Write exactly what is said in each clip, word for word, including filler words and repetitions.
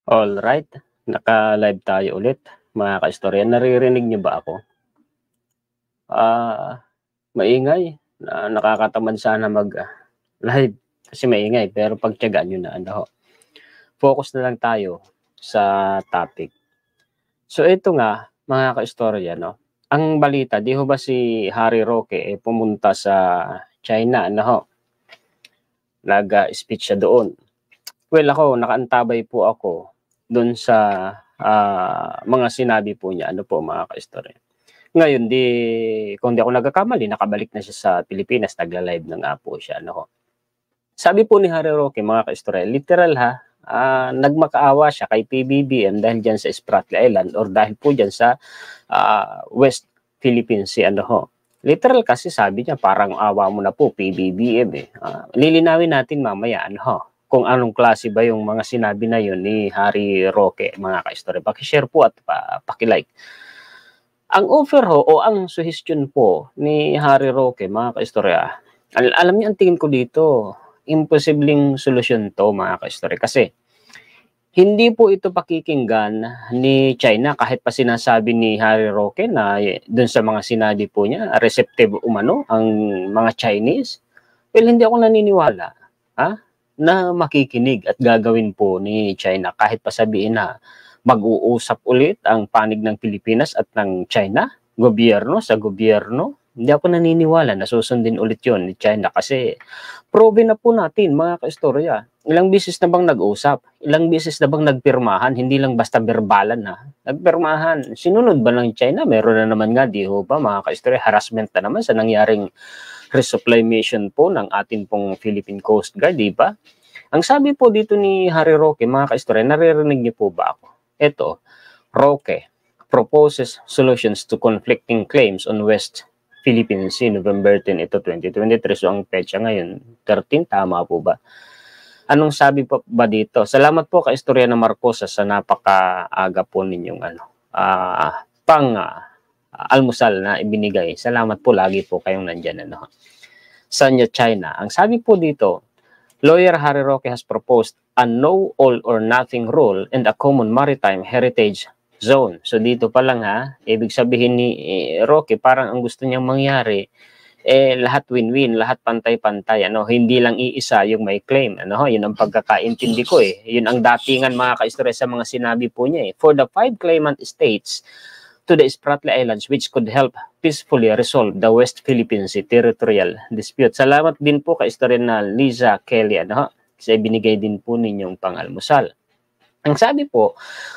Alright, naka-live tayo ulit mga kaistorya. Naririnig niyo ba ako? Ah, maingay na nakakatamad sana mag-live kasi maingay pero pagtiyagaan niyo na ano ho. Focus na lang tayo sa topic. So ito nga mga kaistorya 'no, ang balita 'di ho ba si Harry Roque, eh, pumunta sa China ano ho. Nag, ah, speech siya doon. Well ako nakaantabay po ako dun sa, ah, mga sinabi po niya ano po mga kaistorya. Ngayon 'di kung 'di ako nagkakamali nakabalik na siya sa Pilipinas, nagla-live na nga po siya ano ho. Sabi po ni Harry Roque mga kaistorya, literal ha, ah, nagmakaawa siya kay P B B M dahil diyan sa Spratly Island or dahil po diyan sa, ah, West Philippine Sea ano ho. Literal kasi sabi niya parang awa mo na po P B B M, eh. Ah, lilinawin natin mamaya ano ho, kung anong klase ba yung mga sinabi na yun ni Harry Roque mga kaistorya. Paki-share po at pa paki-like. Ang offer ho o ang suhestiyon po ni Harry Roque mga kaistorya, al alam niyo ang tingin ko dito, imposibleng solusyon 'to mga kaistorya kasi hindi po ito pakikinggan ni China kahit pa sinasabi ni Harry Roque na dun sa mga sinabi po niya receptive umano ang mga Chinese. Well, hindi ako naniniwala, ha, na makikinig at gagawin po ni China kahit pa sabihin na mag-uusap ulit ang panig ng Pilipinas at ng China, gobyerno sa gobyerno. Hindi ako naniniwala na susundin ulit yon ni China kasi proven na po natin mga kaistorya. Ilang beses na bang nag-usap? Ilang beses na bang nagpirmahan? Hindi lang basta berbalan na. Nagpirmahan. Sinunod ba ng China? Meron na naman nga, di ho ba mga kaistorya, harassment na naman sa nangyaring resupply mission po ng ating pong Philippine Coast Guard, di ba? Ang sabi po dito ni Harry Roque, mga kaistorya, naririnig niyo po ba ako? Ito, Roque proposes solutions to conflicting claims on West Philippine Sea, November tenth, ito twenty twenty-three. So ang petsa ngayon, thirteen, tama po ba? Anong sabi po ba dito? Salamat po kaistorya ng Marcos sa napakaaga po ninyong ano, uh, pang uh, almusal na ibinigay. Salamat po, lagi po kayong nandyan. Ano. Sanya China. Ang sabi po dito, Lawyer Harry Roque has proposed a no all or nothing rule and a common maritime heritage zone. So dito pa lang ha, ibig sabihin ni eh, Roque parang ang gusto niyang mangyari eh lahat win-win, lahat pantay-pantay, ano, hindi lang iisa yung may claim, ano, yun ang pagkakaintindi ko eh. Yun ang datingan mga kaistorya sa mga sinabi po niya eh. For the five claimant states to the Spratly Islands which could help peacefully resolve the West Philippine Sea territorial dispute. Salamat din po kaistorya na Liza Kelly, ano, kasi binigay din po ninyong pang-almusal. Ang sabi po,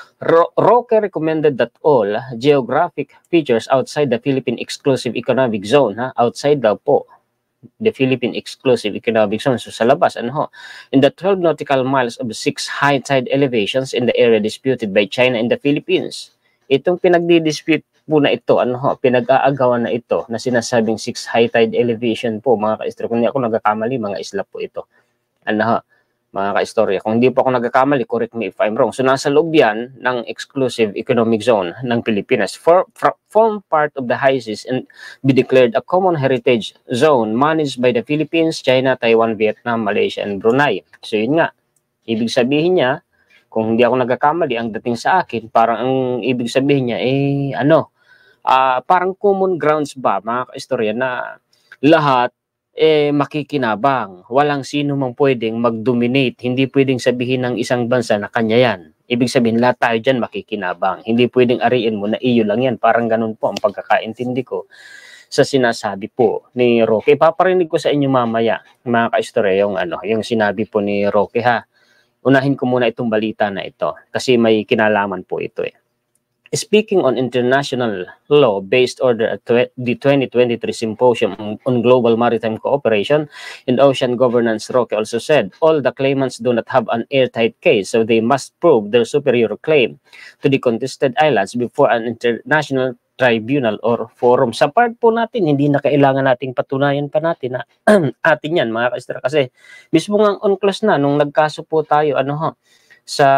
Ro Roque recommended that all geographic features outside the Philippine Exclusive Economic Zone, ha, outside daw po the Philippine Exclusive Economic Zone, so sa labas, ano ho, in the twelve nautical miles of six high tide elevations in the area disputed by China and the Philippines. Itong pinagdi-dispute po na ito, ano ho, pinag-aagawan na ito na sinasabing six high tide elevation po mga kaistorya. Kung hindi ako nagkakamali, mga isla po ito. Ano ho, mga kaistorya. Kung hindi po ako nagkakamali, correct me if I'm wrong. So nasa loob yan ng exclusive economic zone ng Pilipinas. For, for, form part of the high seas and be declared a common heritage zone managed by the Philippines, China, Taiwan, Vietnam, Malaysia, and Brunei. So yun nga, ibig sabihin niya, kung hindi ako nagkakamali, ang dating sa akin, parang ang ibig sabihin niya, eh ano, uh, parang common grounds ba, mga kaistorya, na lahat eh makikinabang. Walang sino mang pwedeng mag-dominate. Hindi pwedeng sabihin ng isang bansa na kanya yan. Ibig sabihin, lahat tayo dyan makikinabang. Hindi pwedeng ariin mo na iyo lang yan. Parang ganun po ang pagkakaintindi ko sa sinasabi po ni Roque. Paparinig ko sa inyo mamaya, mga kaistorya, yung, ano, yung sinabi po ni Roque ha. Unahin ko muna itong balita na ito kasi may kinalaman po ito eh. Speaking on international law-based order at the twenty twenty-three Symposium on Global Maritime Cooperation and Ocean Governance, Roque also said, all the claimants do not have an airtight case, so they must prove their superior claim to the contested islands before an international tribunal or forum. Sa part po natin, hindi na kailangan nating patunayan pa natin na atin yan, mga kaistra. Kasi mismo nga on-class na, nung nagkaso po tayo, ano ho, sa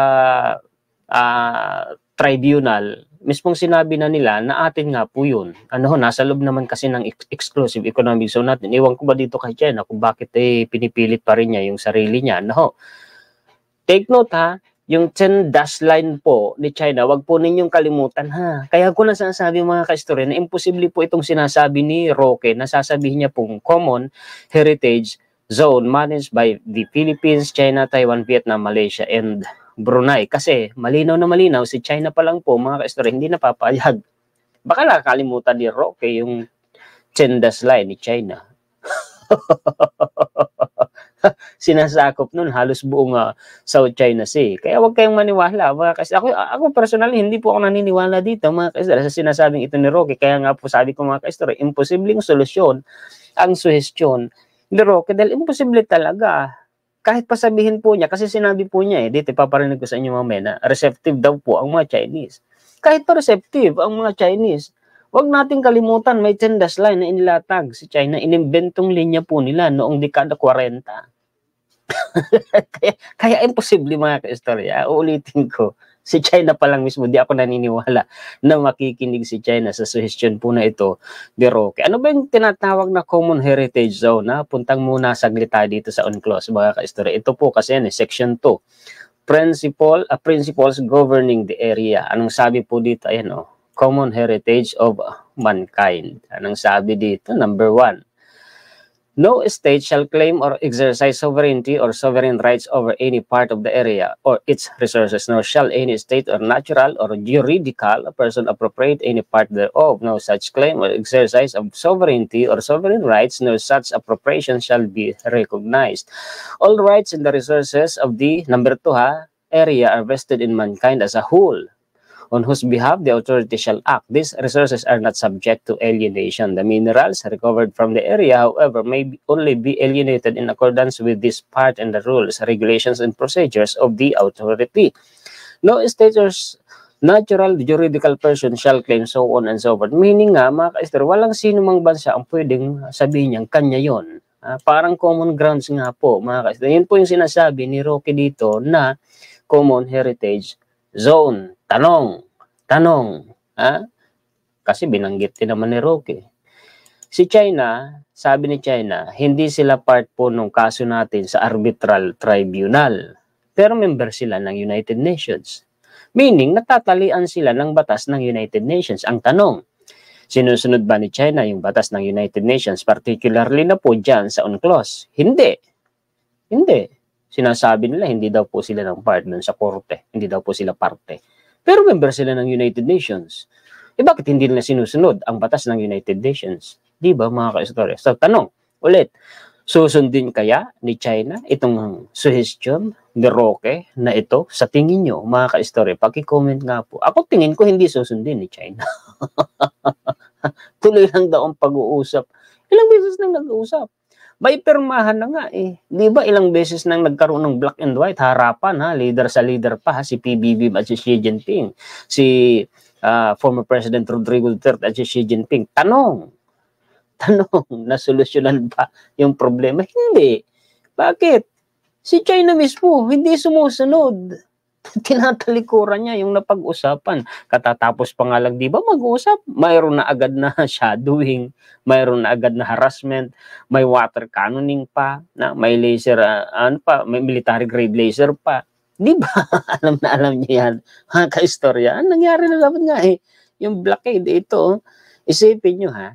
uh, tribunal, mismong sinabi na nila na atin nga po yun. Ano ho, nasa loob naman kasi ng ex exclusive economic zone natin. Iwan ko ba dito kay China kung bakit eh pinipilit pa rin niya yung sarili niya. Ano ho. Take note ha, yung ten dash line po ni China, wag po ninyong kalimutan ha. Kaya ko na sinasabi mga ka-istorya na imposible po itong sinasabi ni Roque na sasabihin niya pong common heritage zone managed by the Philippines, China, Taiwan, Vietnam, Malaysia, and Brunei. Kasi malinaw na malinaw, si China pa lang po mga ka-istorya hindi napapayag. Baka nakakalimutan ni Roque yung ten dash line ni China. Sinasakop nun halos buong uh, South China Sea. Kaya wag kayong maniwala mga kasi ako ako personally hindi po ako naniniwala dito mga kaistorya sa sinasabing ito ni Roque. Kaya nga po sabi ko mga kaistorya, imposibleng solusyon ang suhestyon ni Roque dahil imposible talaga. Kahit pa sabihin po niya, kasi sinabi po niya eh, dito paparinig ko sa inyo mamaya na receptive daw po ang mga Chinese. Kahit pa receptive ang mga Chinese, wag nating kalimutan may ten dash line na inilatag si China, inimbentong linya po nila noong dekada forty. kaya, kaya imposible mga ka-istorya. Uulitin ko, si China pa lang mismo, di ako naniniwala na makikinig si China sa suggestion po na ito ni Roque. Ano ba yung tinatawag na common heritage zone? Ha? Puntang muna saglit tayo dito sa UNCLOS mga ka-istorya. Ito po kasi yan, eh, section two. Principle, uh, principles governing the area. Anong sabi po dito? Ayan o. Oh, common heritage of mankind. Anong sabi dito? Number one. No state shall claim or exercise sovereignty or sovereign rights over any part of the area or its resources, nor shall any state or natural or juridical person appropriate any part thereof. No such claim or exercise of sovereignty or sovereign rights, nor such appropriation shall be recognized. All rights and the resources of the, number two ha, area are vested in mankind as a whole, on whose behalf the authority shall act. These resources are not subject to alienation. The minerals recovered from the area, however, may be only be alienated in accordance with this part and the rules, regulations, and procedures of the authority. No state or natural juridical person shall claim so on and so forth. Meaning nga, mga ka-istorya, walang sino mang bansa ang pwedeng sabihin niyang kanya yon. Uh, parang common grounds nga po, mga ka-istorya. Yun po yung sinasabi ni Roque dito na common heritage zone. Tanong, tanong, ha? Kasi binanggit din naman ni Roque. Si China, sabi ni China, hindi sila part po nung kaso natin sa arbitral tribunal. Pero member sila ng United Nations. Meaning, natatalian sila ng batas ng United Nations. Ang tanong, sinusunod ba ni China yung batas ng United Nations, particularly na po dyan sa UNCLOS? Hindi. Hindi. Sinasabi nila, hindi daw po sila ng part dun sa korte. Hindi daw po sila parte. Pero member sila ng United Nations. Eh bakit hindi nila sinusunod ang batas ng United Nations? Di ba mga ka-istorya? So tanong, ulit, susundin kaya ni China itong suggestion ni Roque na ito? Sa tingin nyo, mga ka-istorya, paki-comment nga po. Ako tingin ko hindi susundin ni China. Tuloy lang daw ang pag-uusap. Ilang beses nang nag-uusap. May pirmahan na nga eh. Di ba ilang beses nang nagkaroon ng black and white, harapan ha, leader sa leader pa ha, si P B B at si Xi Jinping, si uh, former President Rodrigo Duterte at si Xi Jinping. Tanong, tanong, nasolusyonan ba yung problema? Hindi. Bakit? Si China mismo, hindi sumusunod. Tinatalikuran niya yung napag-usapan. Katatapos pa nga lang, di ba mag-uusap? Mayroon na agad na shadowing, mayroon na agad na harassment, may water cannoning pa, na may laser, uh, ano pa, may military grade laser pa. Di ba? Alam na alam niya yan. Ha, ka-istorya. Ang nangyari na dapat nga eh. Yung blockade, ito, isipin nyo ha,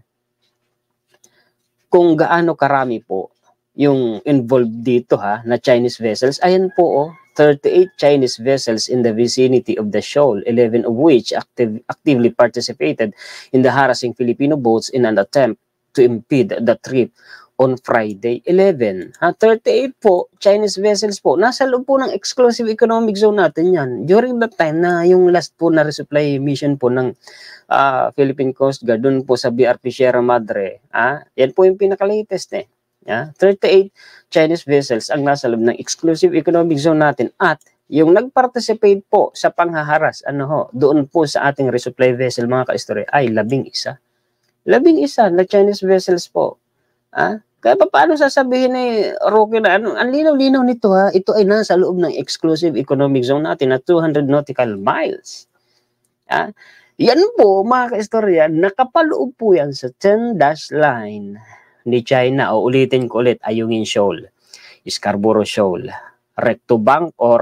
kung gaano karami po yung involved dito ha, na Chinese vessels, ayan po oh, thirty-eight Chinese vessels in the vicinity of the shoal, eleven of which active, actively participated in the harassing Filipino boats in an attempt to impede the trip on Friday. eleven. Ha, thirty-eight po, Chinese vessels po. Nasa loob po ng exclusive economic zone natin yan. During that time na yung last po na resupply mission po ng uh, Philippine Coast Guard, dun po sa B R P Sierra Madre. Ha? Yan po yung pinaka-latest eh. Yeah, thirty-eight Chinese vessels ang nasa loob ng exclusive economic zone natin at yung nag-participate po sa panghaharas, ano ho, doon po sa ating resupply vessel mga ka-istorya ay labing isa. Labing isa na Chinese vessels po. Ah? Kaya pa paano sasabihin ni Roque na ano, ang linaw-linaw nito ha, ito ay nasa loob ng exclusive economic zone natin na two hundred nautical miles. Ah? Yan po mga ka-istorya, nakapaloob po yan sa ten dash line ni China, o ulitin ko ulit, Ayungin Shoal, Scarborough Shoal, Recto Bank or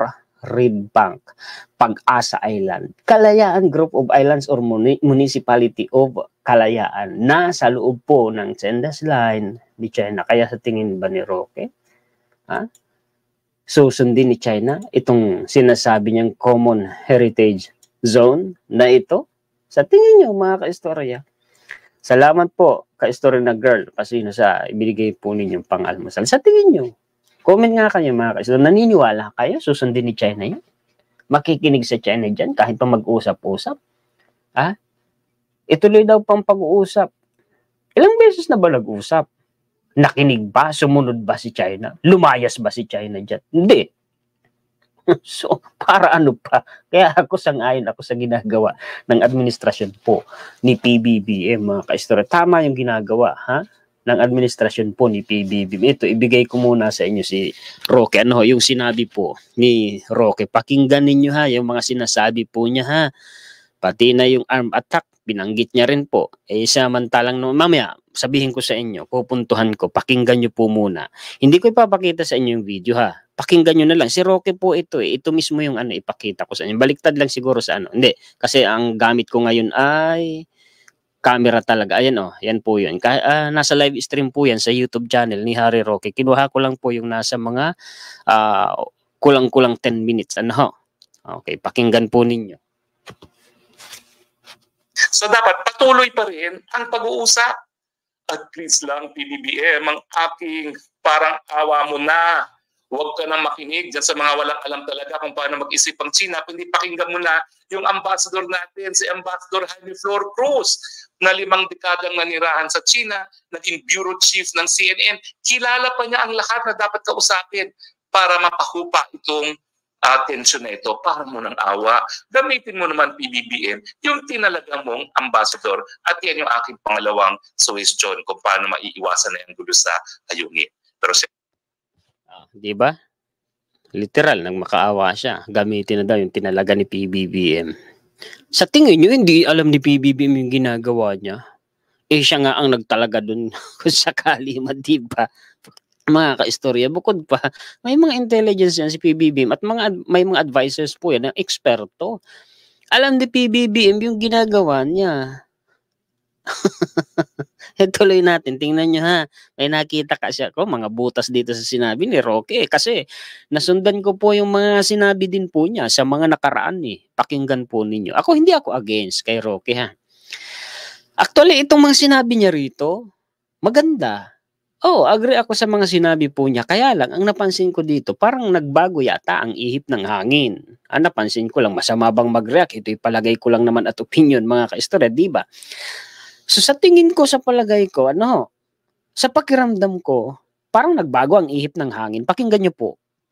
Reed Bank, Pag-asa Island, Kalayaan Group of Islands or Municipality of Kalayaan na sa loob po ng Zendas Line ni China. Kaya sa tingin ba ni Roque, ha? susundin ni China itong sinasabi niyang Common Heritage Zone na ito? Sa tingin niyo mga kaistorya? Salamat po, kaistorya na girl, kasi nasa ibinigay po ninyong pang-almusal. Sa tingin niyo, comment nga kayo mga kaistorya, naniniwala kayo susundin ni China yun? Makikinig sa China dyan kahit pa mag-usap-usap? Ha? Ituloy daw pang pag-uusap. Ilang beses na ba nag-usap? Nakinig ba? Sumunod ba si China? Lumayas ba si China dyan? Hindi. So, para ano pa? Kaya ako sang-ayon ako sa ginagawa ng administrasyon po ni P B B M, mga kaistorya. Tama yung ginagawa, ha? Ng administrasyon po ni P B B M. Ito, ibigay ko muna sa inyo si Roque. Ano, yung sinabi po ni Roque. Pakinggan ninyo ha, yung mga sinasabi po niya ha. Pati na yung armed attack, binanggit niya rin po. Eh, samantalang no, mamaya, sabihin ko sa inyo, pupuntuhan ko, pakinggan nyo po muna. Hindi ko ipapakita sa inyo yung video ha. Pakinggan nyo na lang. Si Roque po ito eh. Ito mismo yung ano, ipakita ko sa inyo. Baliktad lang siguro sa ano. Hindi. Kasi ang gamit ko ngayon ay camera talaga. Ayan o. Oh, yan po yun. Kaya, uh, nasa live stream po yan sa YouTube channel ni Harry Roque. Kinuha ko lang po yung nasa mga uh, kulang-kulang ten minutes. Ano ho? Okay. Pakinggan po ninyo. So dapat patuloy pa rin ang pag-uusap. At please lang P B B M, ang aking parang awa mo na. Huwag ka nang makinig dyan sa mga walang alam talaga kung paano mag-isip ang China. Kundi pakinggan mo na yung ambassador natin, si Ambassador Jaime Flor Cruz, na limang dekadang nanirahan sa China, naging bureau chief ng C N N. Kilala pa niya ang lahat na dapat kausapin para mapahupa itong uh, tensyon na ito. Para mo ng awa, gamitin mo naman P B B M yung tinalagang mong ambassador. At yan yung aking pangalawang suggestion kung paano maiiwasan na yung gulo sa ayungin. Pero Uh, di ba? Literal, nang makaawa siya, gamitin na daw yung tinalaga ni P B B M. Sa tingin nyo, hindi alam ni P B B M yung ginagawa niya. Eh, siya nga ang nagtalaga dun kung sakali man, di ba? Mga kaistorya, bukod pa, may mga intelligence yan si P B B M at mga, may mga advisors po yan, ng eksperto. Alam ni P B B M yung ginagawa niya. Tuloy natin, tingnan nyo ha. May nakita kasi ako, mga butas dito sa sinabi ni Roque. Kasi nasundan ko po yung mga sinabi din po niya sa mga nakaraan eh. Pakinggan po ninyo. Ako, hindi ako against kay Roque ha. Actually, itong mga sinabi niya rito, maganda. Oh, agree ako sa mga sinabi po niya. Kaya lang, ang napansin ko dito, parang nagbago yata ang ihip ng hangin. Ang napansin ko lang, masama bang mag-react? Ito'y palagay ko lang naman at opinion, mga kaistorya, di ba? So sa tingin ko, sa palagay ko, ano, sa pakiramdam ko, parang nagbago ang ihip ng hangin. Pakinggan niyo po.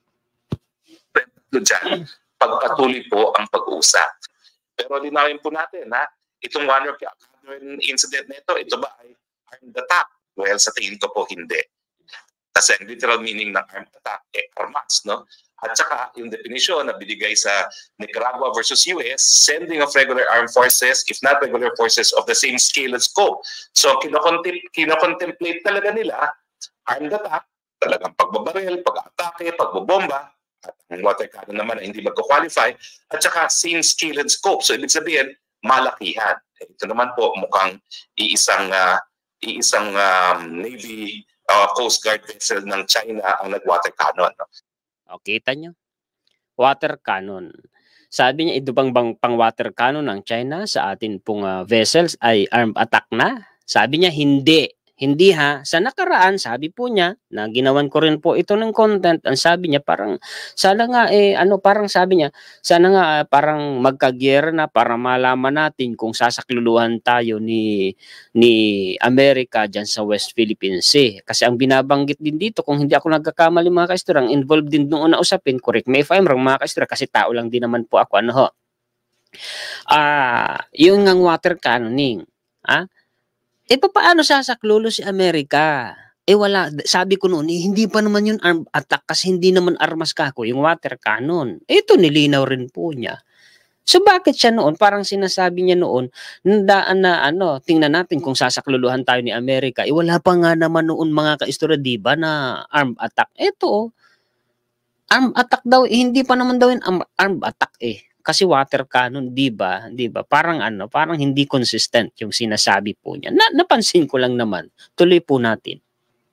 Diyan, pagpatuloy po ang pag-uusap. Pero linawin po natin, ha? Itong one year incident na ito, ito ba ay armed attack? Well, sa tingin ko po hindi. Kasi ang literal meaning ng armed attack, eh, armas, no? At saka yung definition na binigay sa Nicaragua versus U S, sending of regular armed forces, if not regular forces of the same scale and scope. So kinocontemplate talaga nila, armed attack, talagang pagbabaril, pag-atake, pagbobomba, at ang water cannon naman ay hindi magko-qualify, at saka same scale and scope. So ibig sabihin, malakihan. Ito naman po mukhang iisang, uh, iisang um, Navy uh, Coast Guard vessel ng China ang nag-water cannon. No? O, kita nyo? Water cannon. Sabi niya, ito bang, bang pang water cannon ng China sa atin pong uh, vessels ay armed attack na? Sabi niya, hindi. Hindi ha. Sa nakaraan, sabi po niya, na ginawan ko rin po ito ng content, ang sabi niya, parang, sana nga eh, ano, parang sabi niya, sana nga uh, parang magkagyera na para malaman natin kung sasakluluhan tayo ni, ni Amerika dyan sa West Philippine Sea. Kasi ang binabanggit din dito, kung hindi ako nagkakamali mga kaistorya, ang involved din noon na usapin, correct me if I'm wrong mga kaistorya, kasi tao lang din naman po ako, ano ho. Ah, uh, yung ngang water cannoning, ah, eh, paano sasaklulo si Amerika? Eh, wala. Sabi ko noon, eh, hindi pa naman yun armed attack kasi hindi naman armas kako, yung water cannon. Eh, ito, nilinaw rin po niya. So, bakit siya noon? Parang sinasabi niya noon, daan na, ano, tingnan natin kung sasakluluhan tayo ni Amerika. Eh, wala pa nga naman noon mga kaistorya, di ba, na armed attack. Ito, arm attack daw, eh, hindi pa naman daw yun arm, arm attack eh. Kasi water cannon, 'di ba? 'Di ba? Parang ano, parang hindi consistent yung sinasabi po niya. Na, napansin ko lang naman. Tuloy po natin.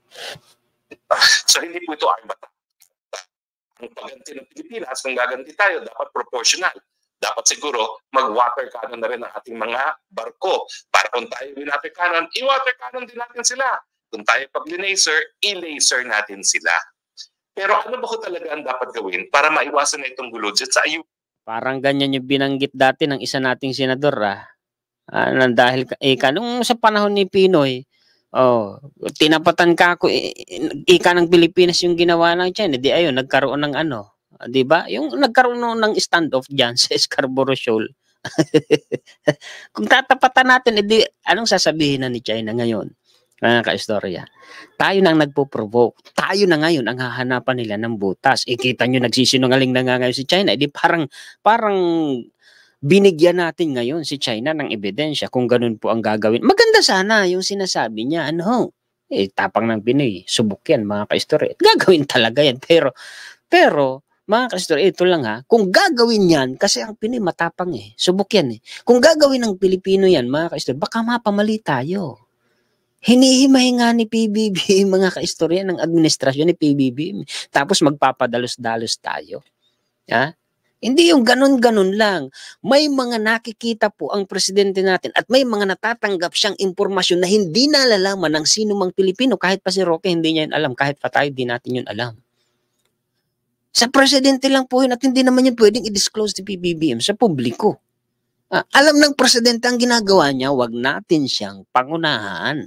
So hindi po ito arm attack. Ang pagganti ng Pilipinas, kung gaganti tayo, dapat proportional. Dapat siguro mag-water cannon na rin ang ating mga barko. Para kung tayo water cannon, i-water cannon din natin sila. Kung tayo pag-laser, i-laser natin sila. Pero ano ba ko talaga ang dapat gawin para maiwasan na itong gulo dyan sa ayun? Parang ganyan yung binanggit dati ng isa nating senador ah. Ah, dahil ika nung sa panahon ni Pinoy, oh, tinapatan ka ako, ika ng Pilipinas yung ginawa ng China, di ayun, nagkaroon ng ano, di ba? Yung nagkaroon ng standoff diyan sa Scarborough Shoal. Kung tatapatan natin, edi anong sasabihin na ni China ngayon? Mga kaistorya, tayo nang nagpo-provoke. Tayo na ngayon ang hahanapan nila ng butas. Ikita nyo nagsisinungaling na nga ngayon si China. Edi parang parang binigyan natin ngayon si China ng ebidensya kung ganun po ang gagawin. Maganda sana yung sinasabi niya. Ano? Eh, tapang ng Pinoy. Subok yan, mga kaistorya. Gagawin talaga yan. Pero, pero, mga kaistorya, ito lang ha. Kung gagawin yan, kasi ang Pinoy matapang eh. Subok yan eh. Kung gagawin ng Pilipino yan, mga kaistorya, baka mapamali tayo. Hinihimay nga ni P B B, mga kaistorya ng administrasyon ni P B B. Tapos magpapadalos-dalos tayo. Ha? Hindi yung ganun-ganun lang. May mga nakikita po ang presidente natin at may mga natatanggap siyang impormasyon na hindi nalalaman ng sino mang Pilipino. Kahit pa si Roque, hindi niya yun alam. Kahit pa tayo, di natin yun alam. Sa presidente lang po yun at hindi naman yun pwedeng i-disclose ni P B B M sa publiko. Ah, alam ng presidente ang ginagawa niya, wag natin siyang pangunahan.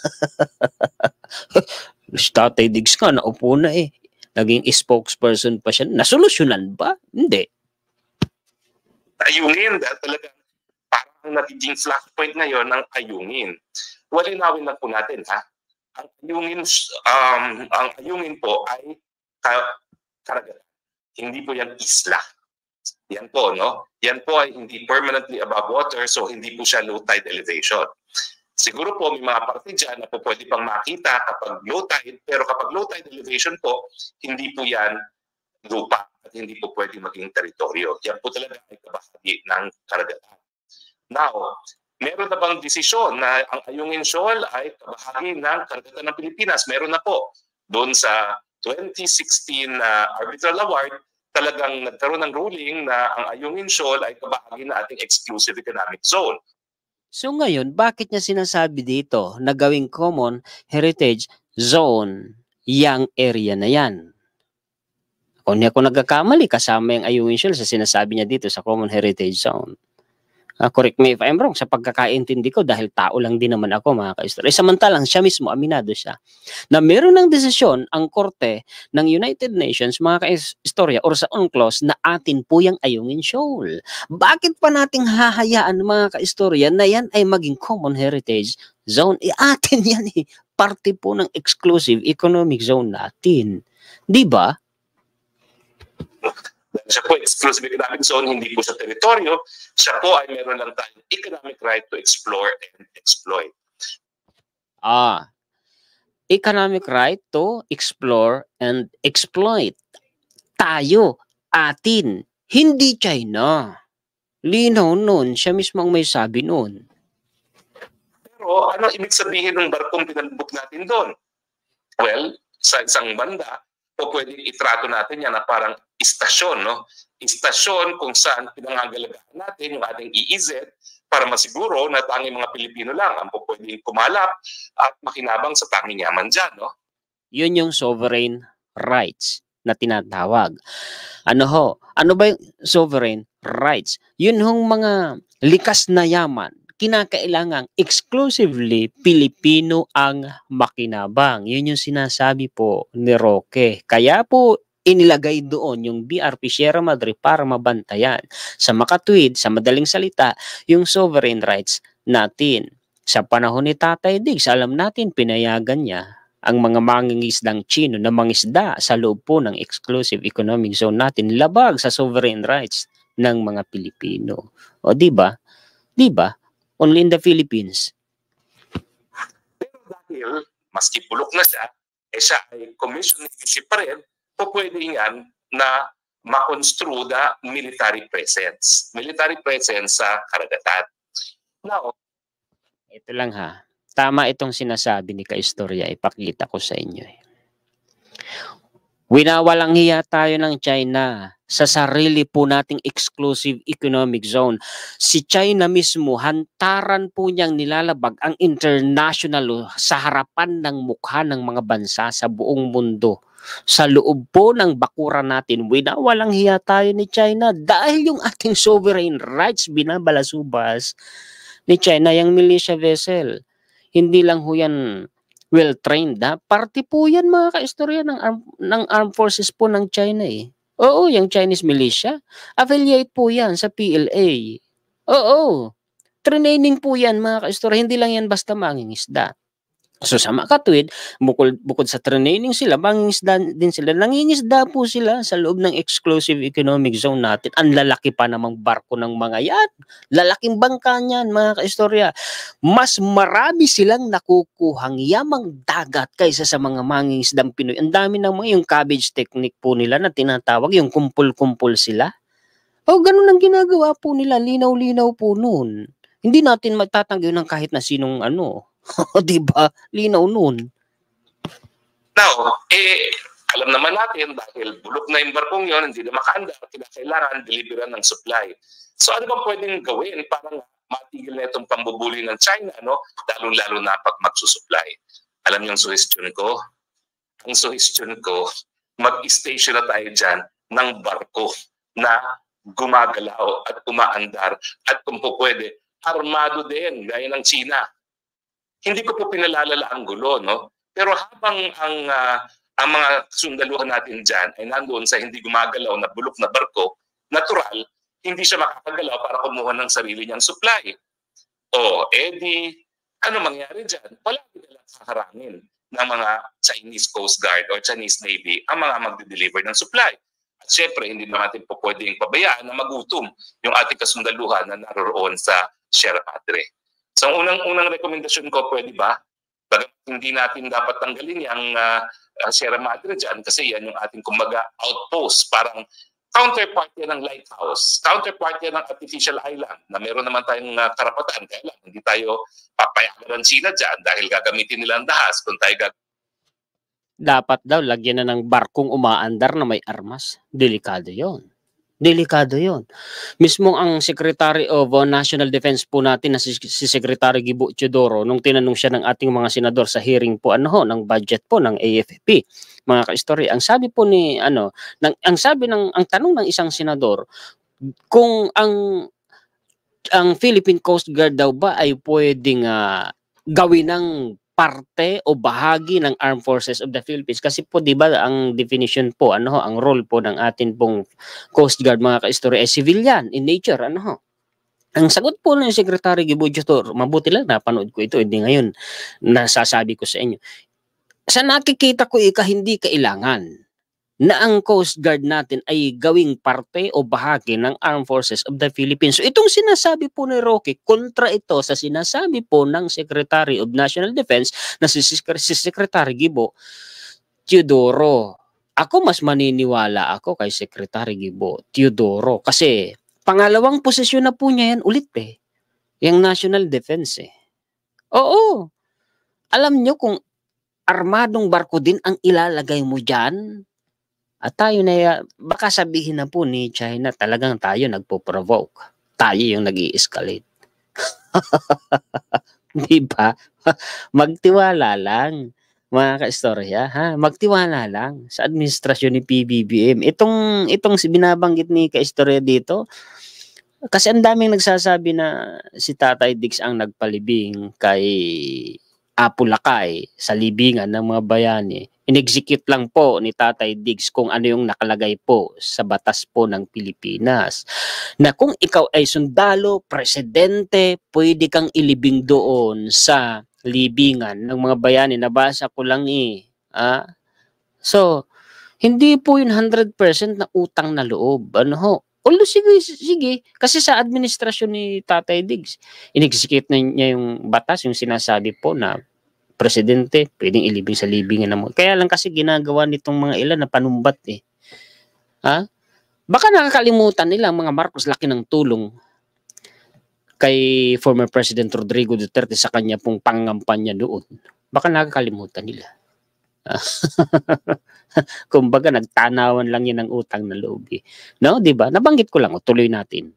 Tatay Diggs ka, naupo na eh. Naging spokesperson pa siya. Nasolusyonan ba? Hindi. Ayungin, dahil talagang parang nagiging flashpoint ngayon ng ayungin. Walinawin lang po natin ha. Ang ayungin, um, ang ayungin po ay karagatan. Hindi po yan isla. Yan po, no? Yan po ay hindi permanently above water, so hindi po siya low tide elevation. Siguro po may mga parte dyan na po pwede pang makita kapag low tide, pero kapag low tide elevation po, hindi po yan lupa at hindi po pwede maging teritoryo. Yan po talaga ay kabahagi ng karagatan. Now, meron na bang desisyon na ang Ayungin Shoal ay kabahagi ng karagatan ng Pilipinas? Meron na po. Doon sa twenty sixteen uh, Arbitral Award, talagang nagkaroon ng ruling na ang Ayungin Shoal ay kabahagi na ating exclusive economic zone. So ngayon, bakit niya sinasabi dito na gawing common heritage zone yang area na yan? Kung hindi ako nagkakamali, kasama yung Ayungin Shoal sa sinasabi niya dito sa common heritage zone. Uh, correct me if I'm wrong, sa pagkakaintindi ko, dahil tao lang din naman ako, mga kaistorya. Samantalang siya mismo, aminado siya, na meron ng desisyon ang korte ng United Nations, mga kaistorya, or sa UNCLOS, na atin po yung Ayungin Shoal. Bakit pa nating hahayaan, mga kaistorya, na yan ay maging common heritage zone? E atin yan eh. Parte po ng exclusive economic zone natin. Di ba? Siya po exclusive economic zone, hindi po sa teritoryo. Siya po ay meron lang tayong economic right to explore and exploit. Ah, economic right to explore and exploit. Tayo, atin, hindi China. Linaw nun, siya mismo ang may sabi nun. Pero ano ibig sabihin ng barkong pinalubog natin doon? Well, sa isang banda, o pwedeng itrato natin yan na parang istasyon, no? Istasyon kung saan pinangangalagaan natin yung ating E E Z para masiguro na tanging mga Pilipino lang ang pwedeng kumalap at makinabang sa tanging yaman dyan, no? Yun yung sovereign rights na tinatawag. Ano ho? Ano ba yung sovereign rights? Yun hong mga likas na yaman, kinakailangang exclusively Pilipino ang makinabang. Yun yung sinasabi po ni Roque. Kaya po inilagay doon yung B R P Sierra Madre para mabantayan. Sa makatwid, sa madaling salita, yung sovereign rights natin. Sa panahon ni Tatay Diggs, alam natin, pinayagan niya ang mga mangingisdang Chino na mangisda sa loob po ng exclusive economic zone natin, labag sa sovereign rights ng mga Pilipino. O di ba? Di ba? Only in the Philippines. Pero dahil, maski pulok na siya, eh siya ay commission ship pa rin, po pwede yan na makonstrue na military presence. Military presence sa karagatan. Now, ito lang ha. Tama itong sinasabi ni Kaistorya. Ipakita ko sa inyo. Eh. Winawalang hiya tayo ng China sa sarili po nating exclusive economic zone. Si China mismo, hantaran po niyang nilalabag ang international sa harapan ng mukha ng mga bansa sa buong mundo. Sa loob po ng bakuran natin, winawalang hiya tayo ni China dahil yung ating sovereign rights binabalasubas ni China, yung militia vessel. Hindi lang ho yan well-trained, ha? Party po yan mga kaistorya ng, arm, ng armed forces po ng China eh. Oo, yung Chinese militia. Affiliate po yan sa P L A. Oo. Training po yan mga kaistorya. Hindi lang yan basta mangingisda. So sa makatwid, bukod, bukod sa training sila, mangingisda din sila. Nangingisda po sila sa loob ng exclusive economic zone natin. Ang lalaki pa namang barko ng mga yan. Lalaking bangka niyan mga kaistorya. Mas marami silang nakukuhang yamang dagat kaysa sa mga mangingisdang Pinoy. Ang dami ng mga yung cabbage technique po nila na tinatawag, yung kumpul-kumpul sila. O ganun ang ginagawa po nila, linaw-linaw po noon. Hindi natin magtatanggi ng kahit na sinong ano. Diba? Linaw noon. Now, eh, alam naman natin dahil bulok na yung barkong yun, hindi na makaandar, kailangan deliveran ng supply. So ano bang pwedeng gawin para matigil na itong pambubuli ng China, no? Lalo-lalo na pag magsusupply. Alam niyo yung suggestion ko? Ang suggestion ko, mag-station na tayo dyan ng barko na gumagalaw at umaandar at kung po pwede, armado din, gaya ng China. Hindi ko po pinalalala ang gulo, no? Pero habang ang uh, ang mga sundaluhan natin dyan ay nandoon sa hindi gumagalaw na bulok na barko, natural, hindi siya makakagalaw para kumuha ng sarili niyang supply. O, edi, ano mangyari dyan? Palagi na lang haharangin ng mga Chinese Coast Guard o Chinese Navy ang mga magde-deliver ng supply. At syempre, hindi naman natin po pwedeng pabayaan na magutom yung ating kasundaluhan na naroroon sa Sierra Madre. So, ang unang-unang rekomendasyon ko, pwede ba? Bagat hindi natin dapat tanggalin yung uh, uh, Sierra Madre dyan kasi yan yung ating kumbaga outpost, parang counterpart yan ng lighthouse, counterpart yan ng artificial island na meron naman tayong uh, karapatan. Kaya lang, hindi tayo papayagan ng China dyan dahil gagamitin nilang dahas kung tayo gag- Dapat daw, lagyan na ng barkong umaandar na may armas. Delikado yon. Delikado yon. Mismo ang Secretary of uh, National Defense po natin na si, si Secretary Gibo Teodoro nung tinanong siya ng ating mga senador sa hearing po ano ho ng budget po ng A F P. Mga ka-istorya, ang sabi po ni ano, ng, ang sabi ng ang tanong ng isang senador kung ang ang Philippine Coast Guard daw ba ay pwedeng uh, gawin ng parte o bahagi ng Armed Forces of the Philippines kasi po 'di ba ang definition po ano ho, ang role po ng atin pong Coast Guard mga kaistorya ay civilian in nature ano ho. Ang sagot po ng Secretary Gibo Teodoro, mabuti lang napanood ko ito hindi ngayon nasasabi ko sa inyo. Sa nakikita ko ika hindi kailangan na ang Coast Guard natin ay gawing parte o bahagi ng Armed Forces of the Philippines. So itong sinasabi po ni Roque, kontra ito sa sinasabi po ng Secretary of National Defense na si, si Secretary Gibo Teodoro. Ako mas maniniwala ako kay Secretary Gibo Teodoro kasi pangalawang posisyon na po niya yan ulit eh. Yung National Defense eh. Oo. Alam nyo kung armadong barko din ang ilalagay mo dyan, at tayo na, baka sabihin na po ni China, talagang tayo nagpo-provoke. Tayo yung nag-i-escalate. Di ba? Magtiwala lang, mga ka-istorya. Ha? Magtiwala lang sa administrasyon ni P B B M. Itong, itong binabanggit ni ka-istorya dito, kasi ang daming nagsasabi na si Tatay Diggs ang nagpalibing kay Apulakay sa libingan ng mga bayani. In-execute lang po ni Tatay Diggs kung ano yung nakalagay po sa batas po ng Pilipinas. Na kung ikaw ay sundalo, presidente, pwede kang ilibing doon sa libingan ng mga bayani. Nabasa ko lang eh. Ah? So, hindi po yun one hundred percent na utang na loob. Ano ho? Although sige, sige. Kasi sa administrasyon ni Tatay Diggs, in-execute na niya yung batas, yung sinasabi po na presidente, pwedeng ilibing sa libingan ng mga. Kaya lang kasi ginagawa nitong mga ilan na panumbat eh. Ha? Baka nakakalimutan nila mga Marcos, laki ng tulong kay former President Rodrigo Duterte sa kanya pong pangampanya doon. Baka nakakalimutan nila. Kumbaga nagtanawan lang yan ng utang na loob. Eh. No, 'di ba? Nabanggit ko lang, o tuloy natin.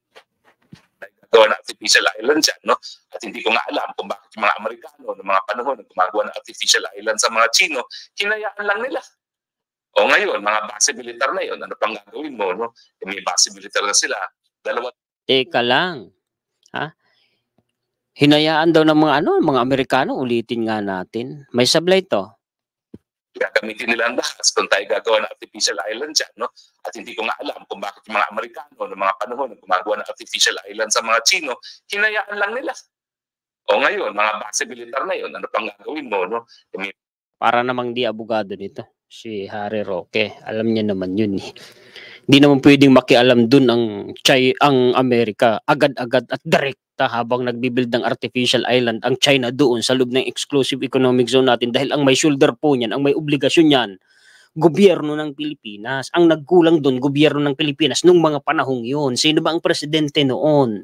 Gawa ng artificial island dyan, no? At hindi ko nga alam kung bakit yung mga Amerikano ng mga panahon na gumagawa ng artificial island sa mga Chino, hinayaan lang nila. O ngayon, mga base militar na yun, ano pang gagawin mo, no? E may base militar na sila, dalawa. Teka lang. Ha? Hinayaan daw ng mga ano, mga Amerikano, ulitin nga natin. May sablay to. Gagamitin nila ang dahas kung tayo gagawa ng artificial island dyan, no? At hindi ko nga alam kung bakit yung mga Amerikano ng mga panahon na gumagawa ng artificial island sa mga Chino, hinayaan lang nila. O ngayon, mga base militar na yun, ano pang gagawin mo, no? E may... Para namang di abogado nito, si Harry Roque. Alam niya naman yun eh. Hindi naman pwedeng makialam dun ang, China, ang Amerika, agad-agad at direkta habang nagbibuild ng artificial island ang China doon sa loob ng exclusive economic zone natin dahil ang may shoulder po niyan, ang may obligasyon niyan, gobyerno ng Pilipinas. Ang nagkulang doon, gobyerno ng Pilipinas nung mga panahong yun. Sino ba ang presidente noon?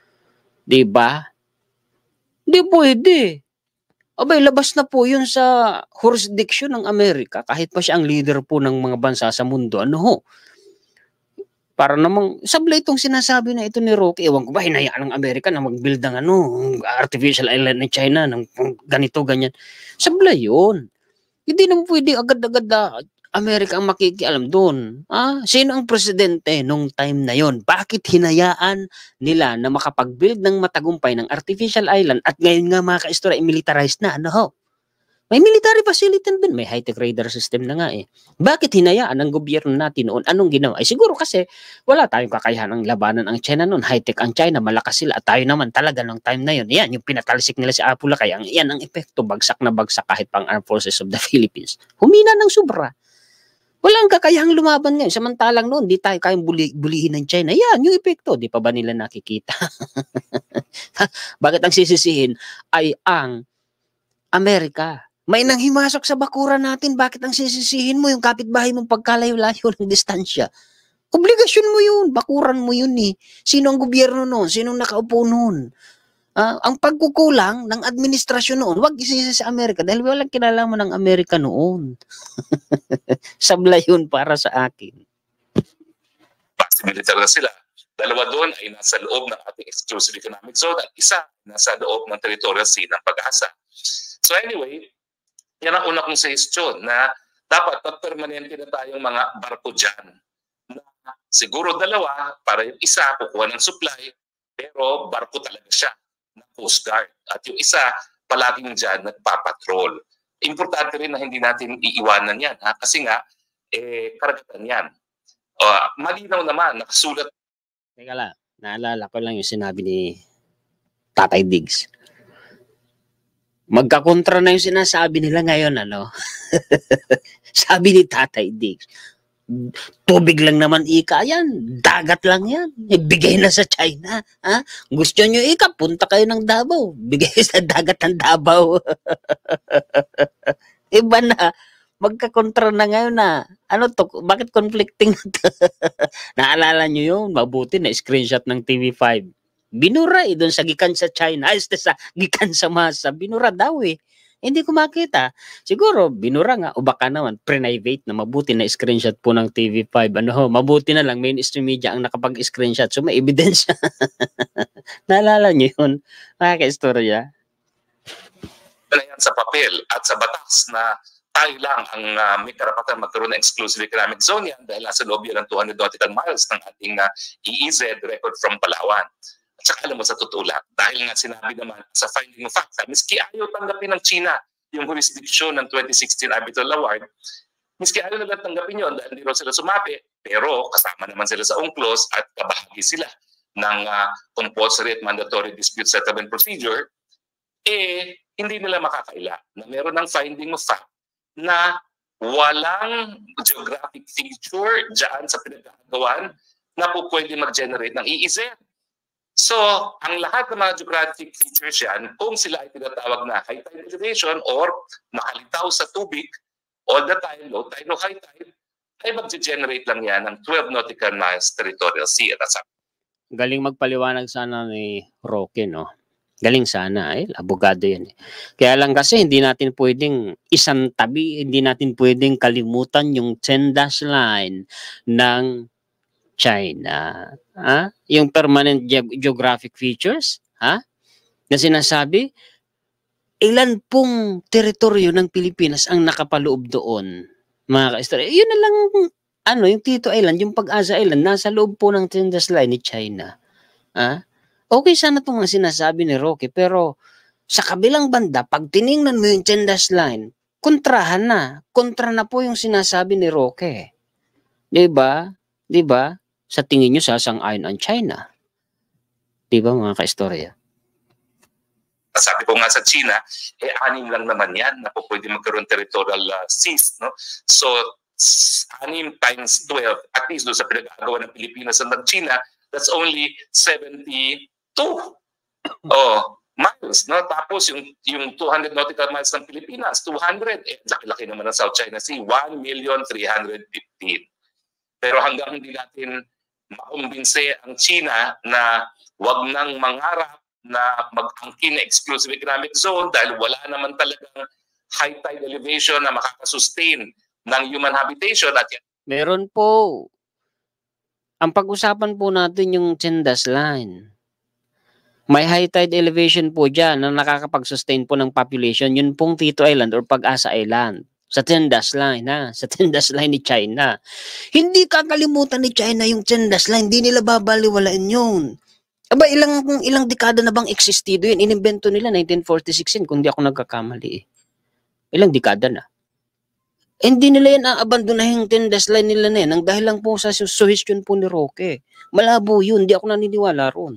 Diba? Di pwede. Abay, labas na po yun sa jurisdiction ng Amerika kahit pa siya ang leader po ng mga bansa sa mundo. Ano ho? Para namang, sablay itong sinasabi na ito ni Roque. Ewan ko ba, hinayaan ng Amerika na mag-build ng ano, artificial island ng China, ng ganito, ganyan. Sablay yun. Hindi naman pwede agad-agad na Amerika ang makikialam doon. Ah, sino ang presidente nung time na yon? Bakit hinayaan nila na makapag-build ng matagumpay ng artificial island at ngayon nga mga ka-istorya, militarized na? Ano ho? May military facility din, may high-tech radar system na nga eh. Bakit hinayaan ng gobyerno natin noon? Anong ginawa? Ay siguro kasi wala tayong kakayahan ng labanan ang China noon. High-tech ang China, malakas sila. At tayo naman talaga ng time na yun. Yan, yung pinatalsik nila si Apula, kaya yan ang epekto, bagsak na bagsak kahit pang Armed Forces of the Philippines. Humina ng sobra. Walang kakayahang lumaban ngayon. Samantalang noon, di tayo kayang buli, bulihin ng China. Yan, yung epekto. Di pa ba nila nakikita? Bakit ang sisisihin ay ang Amerika? May nang himasok sa bakuran natin. Bakit ang sisisihin mo yung kapitbahay mong pagkalayo-layo ng distansya? Obligasyon mo yun. Bakuran mo yun eh. Sino ang gobyerno noon? Sino ang nakaupo noon? Uh, ang pagkukulang ng administrasyon noon, wag isisi sa Amerika dahil walang kinalaman ng Amerika noon. Sablay yun para sa akin. Base militar na sila. Dalawa doon ay nasa loob ng ating exclusive economic zone at isa nasa loob ng territorial sea ng Pag-asa. So anyway, yan ang una kong suggestion na dapat permanente na tayong mga barko dyan. Na siguro dalawa para yung isa kukuha ng supply pero barko talaga siya ng Coast Guard. At yung isa palaging dyan nagpapatrol. Importante rin na hindi natin iiwanan yan ha? Kasi nga eh, karagatan yan. Uh, malinaw naman, nakasulat. Teka lang, naalala ko lang yung sinabi ni Tatay Diggs. Magkakontra na yung sinasabi nila ngayon, ano? Sabi ni Tatay Diggs, tubig lang naman ika yan, dagat lang yan, bigay na sa China. Ha? Gusto nyo ika, punta kayo ng Davao, bigay sa dagat ng Davao. Iba na, magkakontra na ngayon na. Ano to, bakit conflicting na to? Naalala nyo yun, mabuti na screenshot ng T V five. Binura eh, doon sa gikan sa China, ay sa gikan sa masa, binura daw eh. Hindi ko makita. Siguro, binura nga, o baka naman, private na mabuti na screenshot po ng T V five. Ano ho, mabuti na lang, mainstream media ang nakapag-screenshot. So, may evidence. Naalala nyo yun? Nakaka-istorya. Na yan sa papel at sa batas na tayo lang ang uh, may karapatan magkaroon ng exclusive economic zone yan dahil nasa loob yan ng two hundred nautical miles ng ating uh, E E Z record from Palawan. At saka alam mo sa totoo lang, dahil nga sinabi naman sa finding of fact, miski ayaw tanggapin ng China yung jurisdiction ng twenty sixteen Arbitral Award, miski ayaw nalang tanggapin yun dahil hindi rin sila sumapi, pero kasama naman sila sa UNCLOS at kabahagi sila ng uh, compulsory at mandatory dispute settlement procedure, eh hindi nila makakaila na meron ng finding of fact na walang geographic feature dyan sa pinagkakagawan na po pwede mag-generate ng E E Z. So, ang lahat ng mga geographic features yan, kung sila ay tinatawag na high tide elevation or makalitaw sa tubig all the time, low tide o high tide, ay mag-generate lang yan ng twelve nautical miles territorial sea. That's Galing magpaliwanag sana ni Roque, no? Galing sana, eh, abogado yan. Eh. Kaya lang kasi hindi natin pwedeng isang tabi, hindi natin pwedeng kalimutan yung ten dash line ng China. Ha? Yung permanent ge- geographic features, ha? Na sinasabi, ilan pong teritoryo ng Pilipinas ang nakapaloob doon, mga ka-istorya. Yun na lang, ano, yung Tito Island, yung Pag-asa Island, nasa loob po ng ten dash line ni China. Ah? Okay sana itong mga sinasabi ni Roque, pero sa kabilang banda, pag tiningnan mo yung ten dash line, kontrahan na. Kontra na po yung sinasabi ni Roque. Diba? Diba? Sa tingin nyo, sasang-ayon ang China. Diba, mga ka-istorya? Sabi ko nga sa China, eh anim lang naman yan na po pwede magkaroon territorial uh, seas. No? So, anim times twelve, at least doon sa pinag-agawa ng Pilipinas at ng China, that's only seventy-two oh, miles. No? Tapos yung, yung two hundred nautical miles ng Pilipinas, two hundred. Eh, laki-laki naman ng South China Sea, one million three hundred fifteen. Pero hanggang hindi natin makumbinse ang China na wag nang mangarap na mag-angkin na exclusive economic zone dahil wala naman talagang high tide elevation na makakasustain ng human habitation. At yan. Meron po. Ang pag-usapan po natin yung ten dash line. May high tide elevation po dyan na nakakapag-sustain po ng population. Yun pong Tito Island or Pag-asa Island. Sa ten dash line, ha? Sa ten dash line ni China. Hindi kakalimutan ni China yung ten dash line. Hindi nila babaliwalain yun. Aba, ilang ilang dekada na bang existido yun? Inimbento nila nineteen forty-six yun, kung di ako nagkakamali eh. Ilang dekada na. Eh, hindi nila yan aabandonahin yung ten dash line nila na yan. Ang dahil lang po sa suggestion po ni Roque. Malabo yun, di ako naniniwala ron.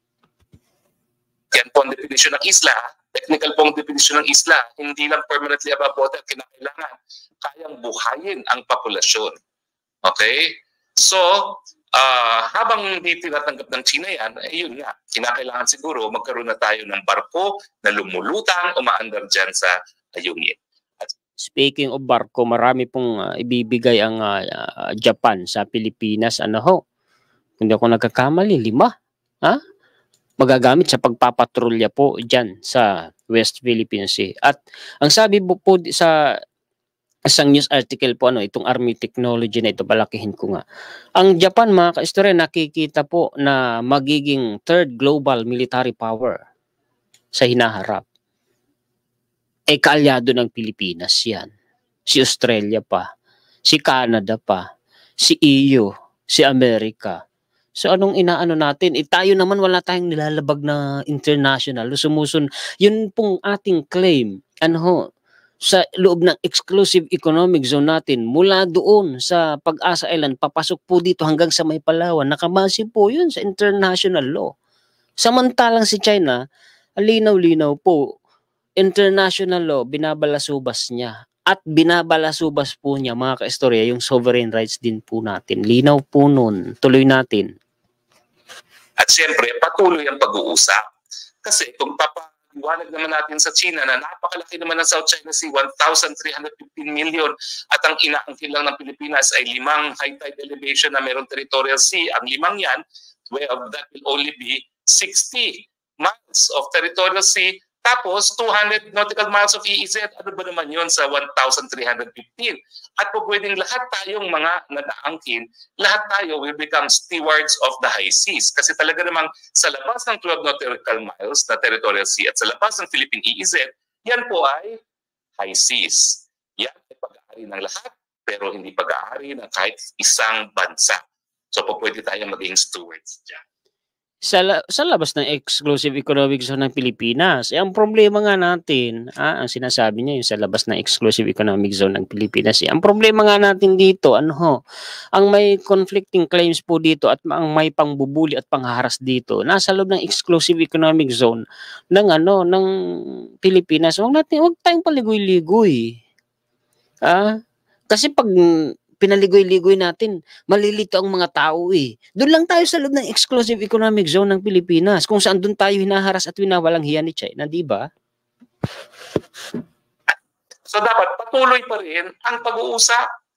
Yan po ang definition ng isla. Technical po ang definition ng isla. Hindi lang permanently above water, kinakailangan kayang buhayin ang populasyon. Okay? So, Uh, habang hindi tinatanggap ng China yan, eh yun nga, kinakailangan siguro magkaroon na tayo ng barko na lumulutang, umaandar dyan sa Ayungin. Speaking of barko, marami pong uh, ibibigay ang uh, uh, Japan sa Pilipinas. Ano ho? Kung di ako nagkakamali, lima. Ha? Magagamit sa pagpapatrolya po dyan sa West Philippine Sea. At ang sabi po, po sa isang news article po, ano, itong Army Technology na ito, palakihin ko nga. Ang Japan, mga ka-istorya, nakikita po na magiging third global military power sa hinaharap. Eh, kaalyado ng Pilipinas yan. Si Australia pa, si Canada pa, si E U, si Amerika. So, anong inaano natin? Eh, tayo naman wala tayong nilalabag na international. Sumusun, yun pong ating claim. Ano ho? Sa loob ng exclusive economic zone natin, mula doon sa Pag-asa Island, papasok po dito hanggang sa may Palawan, nakabase po yun sa international law. Samantalang si China, linaw-linaw po, international law, binabalasubas niya. At binabalasubas po niya, mga ka-istorya, yung sovereign rights din po natin. Linaw po nun. Tuloy natin. At siyempre, patuloy ang pag-uusap. Kasi kung papa iwanag naman natin sa China na napakalaki naman ng South China Sea, one thousand three hundred fifteen million, at ang inaangkin lang ng Pilipinas ay limang high tide elevation na mayroong territorial sea. Ang limang yan, well, that will only be sixty miles of territorial sea. Tapos, two hundred nautical miles of E E Z. Ano ba naman yun sa one thousand three hundred fifteen? At po pwedeng lahat tayong mga nanaangkin, lahat tayo will become stewards of the high seas. Kasi talaga namang sa labas ng twelve nautical miles na territorial sea at sa labas ng Philippine E E Z, yan po ay high seas. Yan ay pag-aari ng lahat, pero hindi pag-aari ng kahit isang bansa. So po pwede tayong maging stewards dyan. Sa, sa labas ng exclusive economic zone ng Pilipinas. Eh, ang problema nga natin, ah, ang sinasabi niya yung sa labas ng exclusive economic zone ng Pilipinas. Eh, ang problema nga natin dito, ano ho, ang may conflicting claims po dito at ang may pangbubuli at pangharas dito, nasa loob ng exclusive economic zone ng ano, ng Pilipinas. Huwag natin, huwag tayong paligoy-ligoy. Ah, kasi pag pinaligoy-ligoy natin, malilito ang mga tao eh. Doon lang tayo sa loob ng exclusive economic zone ng Pilipinas, kung saan doon tayo hinaharas at winawalang hiya ni China, di ba? So dapat patuloy pa rin ang pag-uusap.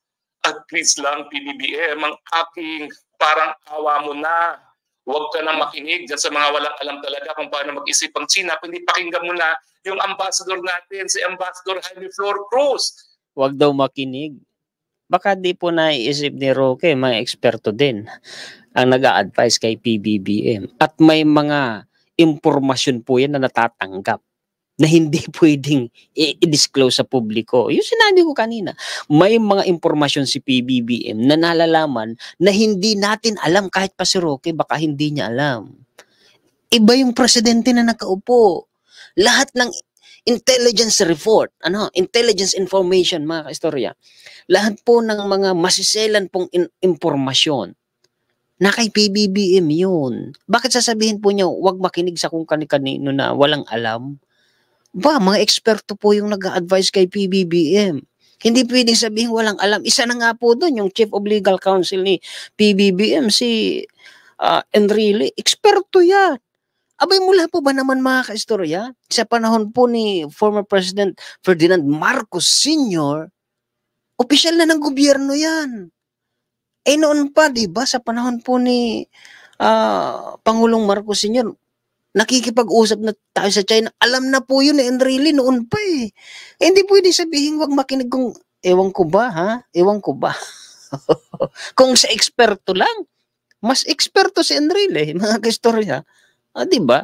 at please lang P B B M, ang aking parang awa mo na. Huwag ka nang makinig dyan sa mga walang alam talaga kung paano mag-isip ang China, kundi pakinggan mo na yung ambassador natin, si Ambassador Jaime Flor Cruz. Huwag daw makinig. Baka di po naiisip ni Roque, mga eksperto din ang nag-a-advise kay P B B M. At may mga impormasyon po yan na natatanggap na hindi pwedeng i-disclose sa publiko. Yung sinabi ko kanina, may mga impormasyon si P B B M na nalalaman na hindi natin alam, kahit pa si Roque, baka hindi niya alam. Iba yung presidente na nakaupo. Lahat ng intelligence report, ano, intelligence information, mga kaistorya, lahat po ng mga masiselan pong in- impormasyon, na kay P B B M yun. Bakit sasabihin po niya, wag makinig sa kung kani-kanino na walang alam? Ba, mga eksperto po yung nag-a-advise kay P B B M. Hindi pwedeng sabihin walang alam. Isa na nga po doon, yung Chief of Legal Counsel ni P B B M, si uh, Enrile. Eksperto yan. Abay, mula po ba naman mga kaistorya, sa panahon po ni former President Ferdinand Marcos Senior, opisyal na ng gobyerno yan. Eh noon pa, di ba, sa panahon po ni uh, Pangulong Marcos Senior, nakikipag-usap na tayo sa China. Alam na po yun, eh, really, noon pa eh. eh. Hindi pwede sabihin, wag makinig kung, ewan ko ba, ha? Ewan ko ba? Kung sa eksperto lang, mas eksperto si Enrile, mga kaistorya. Ah, di ba?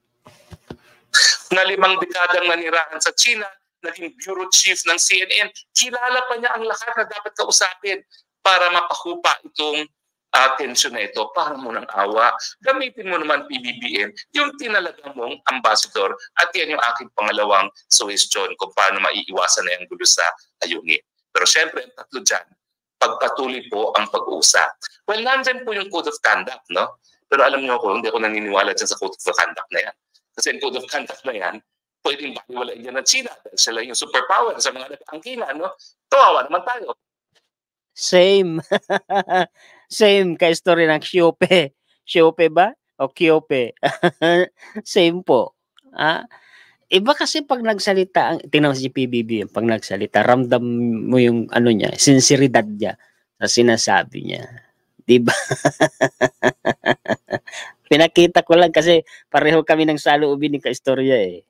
Na limang dekadang nanirahan sa China, naging bureau chief ng C N N, kilala pa niya ang lahat na dapat kausapin para mapahupa itong uh, tensyon na ito. Para mo ng awa, gamitin mo naman P B B M, yung tinalaga mong ambassador, at yan yung aking pangalawang suggestion kung paano maiiwasan na yung gulo sa ayungin. Pero syempre, ang tatlo dyan, pagpatuloy po ang pag-uusap. Well, nandyan po yung code of conduct, no? Pero alam niyo ako, hindi ako naniniwala dyan sa code of conduct na yan. Kasi yung code of conduct na yan, pwedeng baliwalain yan ng China dahil sila yung superpower sa mga nag-angkina, no? Kawawa naman tayo. Same. Same kay story ng Xiope. Xiope ba? O Kyope? Same po. Ah, iba kasi pag nagsalita, ang tingnan si P B B, pag nagsalita, ramdam mo yung ano niya, sinseridad niya sa sinasabi niya. Diba? Pinakita ko lang kasi pareho kami ng saloobin ni kaistorya eh.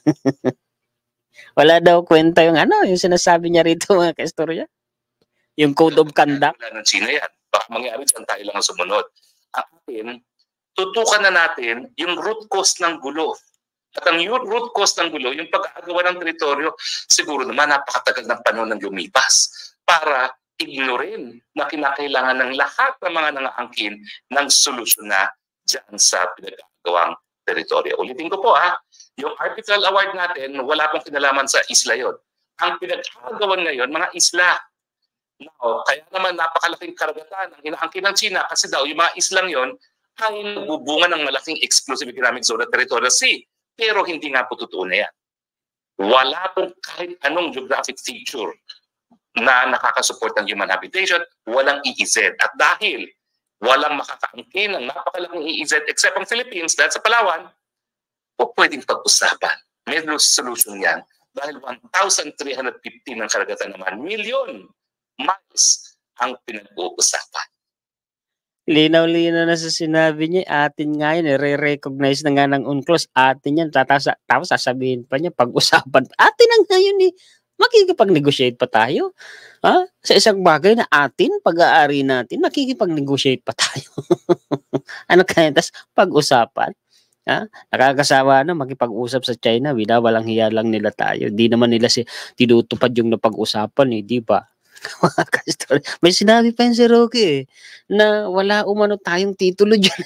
Wala daw kwenta yung ano, yung sinasabi niya rito mga kaistorya. Yung code of conduct. Wala ng China yan. Baka mangyari dyan, tayo lang ang sumunod. Ang atin, tutukan na natin yung root cause ng gulo. At ang root cause ng gulo, yung pag-aagawa ng teritoryo, siguro naman napakatagal ng panahon ng lumipas para ignorin na kinakailangan ng lahat ng mga nangaangkin ng solusyon na dyan sa pinag-aagawang teritoryo. Ulitin ko po ha, yung arbitral award natin, wala pong kinalaman sa isla yon. Ang pinag-aagawan ngayon, mga isla. Now, kaya naman napakalaking karagatan ang inaangkin ng China kasi daw yung mga islang yon ay nagbubunga ng malaking exclusive economic zone at territorial sea. Pero hindi nga po totoo na yan. Wala pong kahit anong geographic feature na nakakasupport ng human habitation, walang E E Z. At dahil walang makakaangkin ng napakalaking E E Z except ang Philippines, dahil sa Palawan, po pwedeng pag-usapan. May solution yan. Dahil one thousand three hundred fifty ng karagatan naman, million miles ang pinag-uusapan. Linaw-linaw na sa sinabi niya, atin nga yun, re-recognize na nga ng UNCLOS, atin yan, tatasa, tapos sasabihin pa niya, pag-usapan, atin na nga yun eh, makikipag-negotiate pa tayo. Ha? Sa isang bagay na atin, pag-aari natin, makikipag-negotiate pa tayo. Ano kaya, tas pag-usapan? Ha? Nakakasawa na makipag-usap sa China, walang hiya lang nila tayo. Di naman nila si tinutupad yung napag-usapan eh, di ba? May sinabi pa yun si Roque eh, na wala umano tayong titulo dyan.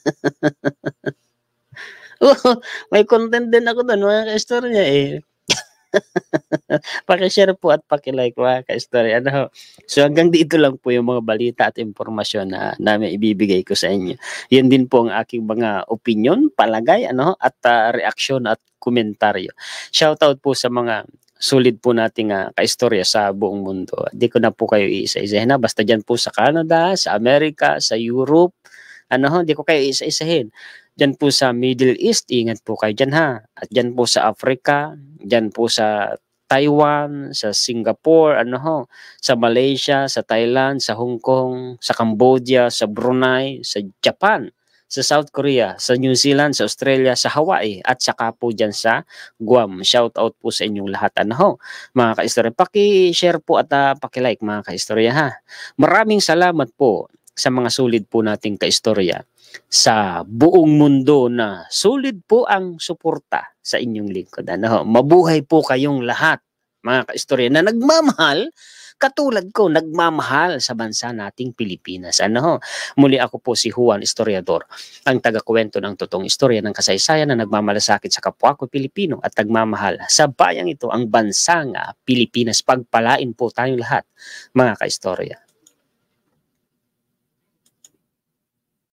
Oh, may content din ako doon mga ka-istorya eh. Pakishare po at pakilike mga ka-istorya. Ano? So hanggang dito lang po yung mga balita at impormasyon na namin ibibigay ko sa inyo. Yan din po ang aking mga opinion, palagay, ano, at uh, reaksyon at komentaryo. Shoutout po sa mga sulit po nating uh, kaistorya sa buong mundo. Hindi ko na po kayo iisa-isahin na. Basta dyan po sa Canada, sa Amerika, sa Europe. Ano, hindi ko kayo isa-isahin. Dyan po sa Middle East, ingat po kayo dyan ha. At dyan po sa Africa, dyan po sa Taiwan, sa Singapore, ano ho, sa Malaysia, sa Thailand, sa Hong Kong, sa Cambodia, sa Brunei, sa Japan, sa South Korea, sa New Zealand, sa Australia, sa Hawaii, at saka po dyan sa Guam. Shout out po sa inyong lahat. Ano ho, mga kaistorya. Paki-share po at uh, paki-like mga kaistorya ha. Maraming salamat po sa mga sulit po nating kaistorya sa buong mundo na sulit po ang suporta sa inyong lingkod. Ano ho, mabuhay po kayong lahat mga kaistorya na nagmamahal katulad ko, nagmamahal sa bansa nating Pilipinas. Ano ho? Muli ako po si Juan Historiador, ang taga-kwento ng totoong istorya ng kasaysayan na nagmamalasakit sa kapwa ko Pilipino at nagmamahal sa bayang ito, ang bansang Pilipinas. Pagpalain po tayong lahat, mga kaistorya.